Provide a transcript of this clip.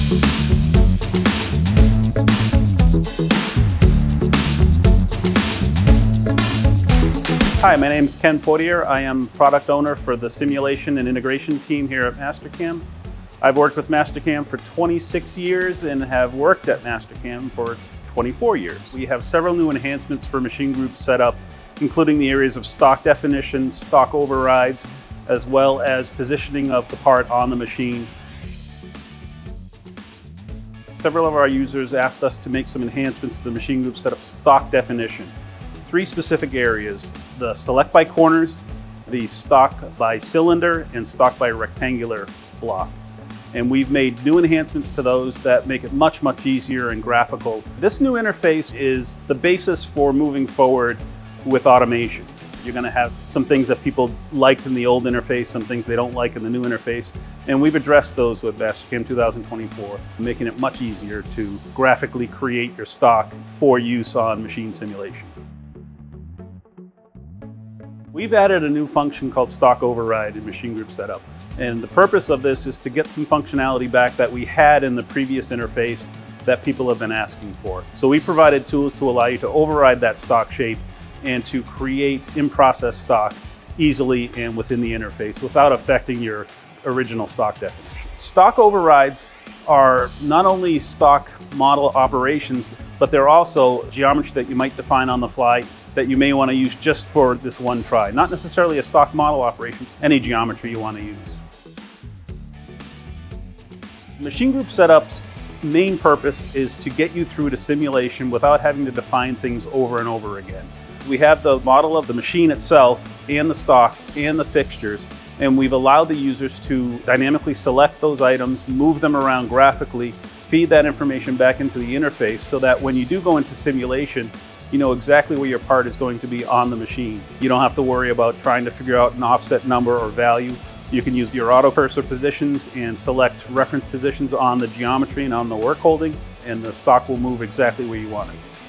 Hi, my name is Ken Fortier. I am product owner for the simulation and integration team here at Mastercam. I've worked with Mastercam for 26 years and have worked at Mastercam for 24 years. We have several new enhancements for machine group setup, including the areas of stock definition, stock overrides, as well as positioning of the part on the machine. Several of our users asked us to make some enhancements to the machine group setup stock definition. 3 specific areas: the select by corners, the stock by cylinder, and stock by rectangular block. And we've made new enhancements to those that make it much easier and graphical. This new interface is the basis for moving forward with automation. You're going to have some things that people liked in the old interface, some things they don't like in the new interface, and we've addressed those with Mastercam 2024, making it much easier to graphically create your stock for use on machine simulation. We've added a new function called stock override in machine group setup. And the purpose of this is to get some functionality back that we had in the previous interface that people have been asking for. So we provided tools to allow you to override that stock shape and to create in-process stock easily and within the interface without affecting your original stock definition. Stock overrides are not only stock model operations, but they're also geometry that you might define on the fly that you may want to use just for this one try. Not necessarily a stock model operation, any geometry you want to use. Machine group setup's main purpose is to get you through to simulation without having to define things over and over again. We have the model of the machine itself and the stock and the fixtures, and we've allowed the users to dynamically select those items, move them around graphically, feed that information back into the interface so that when you do go into simulation, you know exactly where your part is going to be on the machine. You don't have to worry about trying to figure out an offset number or value. You can use your auto cursor positions and select reference positions on the geometry and on the work holding, and the stock will move exactly where you want it.